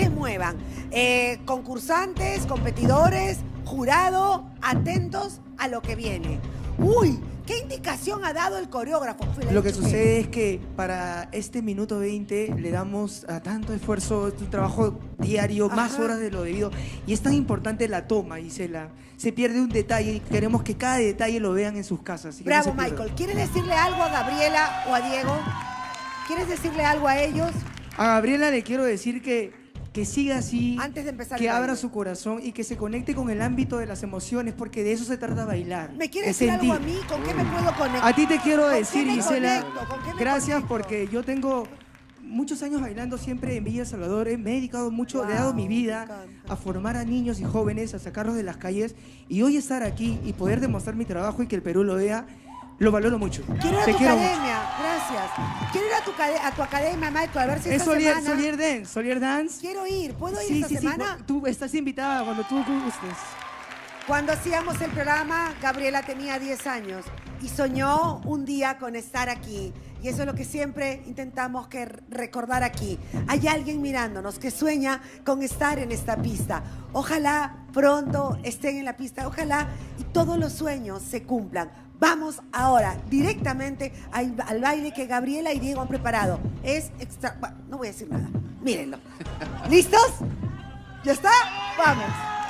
se muevan. Concursantes, competidores, jurado, atentos a lo que viene. ¡Uy! ¿Qué indicación ha dado el coreógrafo? Lo que sucede es que para este minuto 20 le damos a tanto esfuerzo, es un trabajo diario, más horas de lo debido. Y es tan importante la toma, Gisela. Se pierde un detalle y queremos que cada detalle lo vean en sus casas. Así que Bravo, no se Michael. ¿Quieres decirle algo a Gabriela o a Diego? ¿Quieres decirle algo a ellos? A Gabriela le quiero decir que siga así, antes de empezar que el abra baile. su corazón y que se conecte con el ámbito de las emociones, porque de eso se trata bailar. ¿Me quieres decir algo a mí? ¿Con qué me puedo conectar? A ti te quiero decir, ¿Con qué me Gisela, conecto? ¿Con qué me gracias conecto? porque yo tengo muchos años bailando siempre en Villa Salvador. Me he dedicado mucho, le he dado mi vida a formar a niños y jóvenes, a sacarlos de las calles. Y hoy estar aquí y poder demostrar mi trabajo y que el Perú lo vea, lo valoro mucho. Quiero ir a Te tu quiero academia, gracias. Quiero ir a tu academia, Michael, a ver si Es esta semana... Solier Dance. Quiero ir, ¿puedo ir esta semana? Sí, tú estás invitada cuando tú gustes. Cuando hacíamos el programa, Gabriela tenía 10 años y soñó un día con estar aquí. Y eso es lo que siempre intentamos recordar aquí. Hay alguien mirándonos que sueña con estar en esta pista. Ojalá pronto estén en la pista, ojalá y todos los sueños se cumplan. Vamos ahora directamente al baile que Gabriela y Diego han preparado. Es extra... Bueno, no voy a decir nada. Mírenlo. ¿Listos? ¿Ya está? Vamos.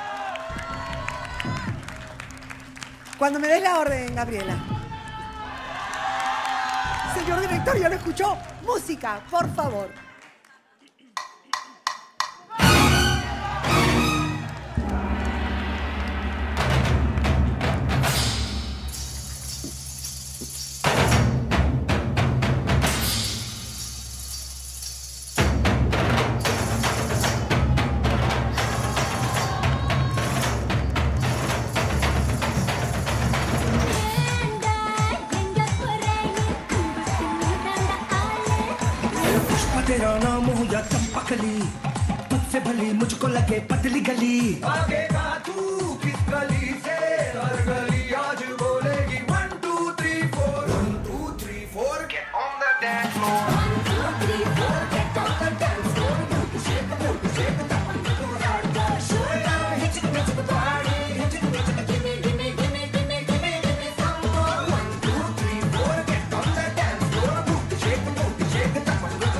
Cuando me des la orden, Gabriela. Señor director, ¿ya lo escuchó? Música, por favor. तेरा नाम हो या चंपकली तुझसे भली मुझको लगे पतली गली आगे का तू किस गली से हर गली आज बोलेगी 1 2 3 4 1 2 3 4 get on the dance floor 1 2 3 4 get on the dance floor shake the show hit the party hit the give me some more 1 2 3 4 get on the dance floor shake the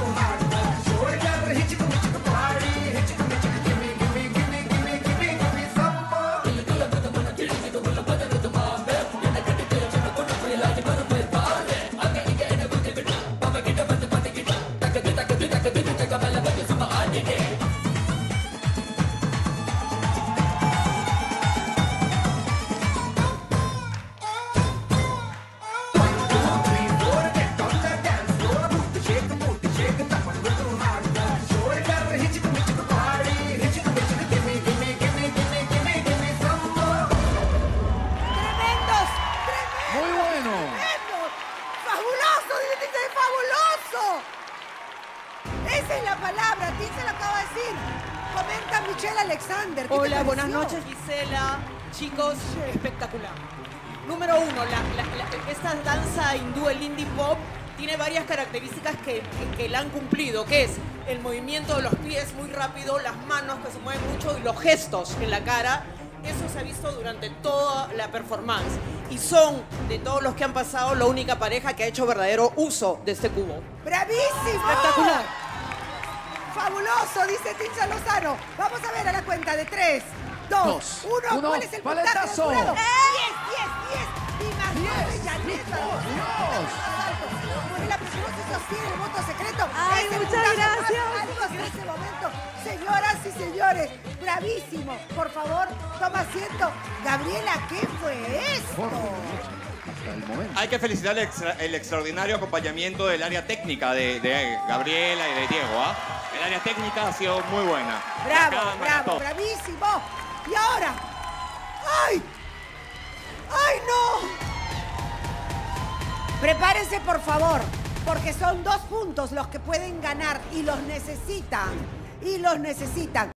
Esa es la palabra, ¿quién se lo acaba de decir? Comenta Michelle Alexander. ¿Qué Hola, te buenas pareció? noches, Gisela. Chicos, espectacular. Número uno, esta danza hindú, el indie pop, tiene varias características que la han cumplido, que es el movimiento de los pies muy rápido, las manos que se mueven mucho y los gestos en la cara. Eso se ha visto durante toda la performance. Y son, de todos los que han pasado, la única pareja que ha hecho verdadero uso de este cubo. ¡Bravísimo! Espectacular. ¡Fabuloso! Dice Tincha Lozano. Vamos a ver a la cuenta de 3, 2, 1. ¿Cuál es el puntaje del paletazo. jurado? 10. Y más 9, Yaneta. Pues la persona se sostiene el voto secreto. Ay, Es el muchas puntaje gracias. más alto hasta este momento. Señoras y señores, bravísimo. Por favor, toma asiento. Gabriela, ¿qué fue esto? Hasta el momento. Hay que felicitar el extraordinario acompañamiento del área técnica de Gabriela y de Diego. El área técnica ha sido muy buena. Bravo, La cámara, bravo, todo. bravísimo. Y ahora, ¡ay! ¡Ay, no! Prepárense, por favor, porque son 2 puntos los que pueden ganar y los necesitan. Y los necesitan.